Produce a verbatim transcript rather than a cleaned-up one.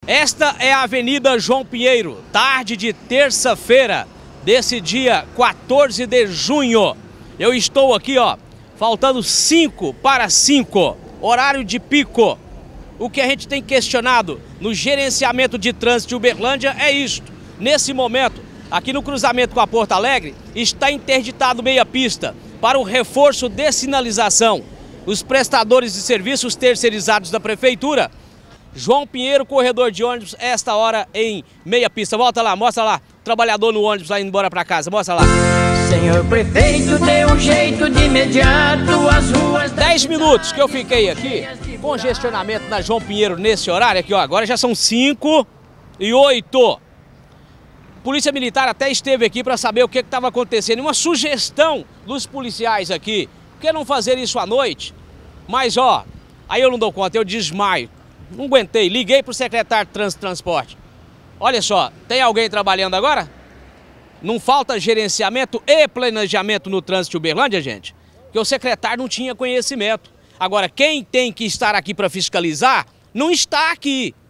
Esta é a Avenida João Pinheiro, tarde de terça-feira, desse dia quatorze de junho. Eu estou aqui, ó, faltando cinco para cinco, horário de pico. O que a gente tem questionado no gerenciamento de trânsito de Uberlândia é isto. Nesse momento, aqui no cruzamento com a Porto Alegre, está interditado meia pista para o reforço de sinalização. Os prestadores de serviços terceirizados da Prefeitura, João Pinheiro, corredor de ônibus, esta hora em meia pista. Volta lá, mostra lá, trabalhador no ônibus lá indo embora para casa, mostra lá. Senhor prefeito, dê um jeito de imediato as ruas... Dez minutos que eu fiquei aqui, congestionamento na João Pinheiro nesse horário aqui, ó, agora já são cinco e oito. Polícia Militar até esteve aqui para saber o que estava acontecendo. Uma sugestão dos policiais aqui, por que não fazer isso à noite? Mas ó, aí eu não dou conta, eu desmaio. Não aguentei, liguei para o secretário de Trânsito e Transporte. Olha só, tem alguém trabalhando agora? Não falta gerenciamento e planejamento no trânsito de Uberlândia, gente? Porque o secretário não tinha conhecimento. Agora, quem tem que estar aqui para fiscalizar, não está aqui.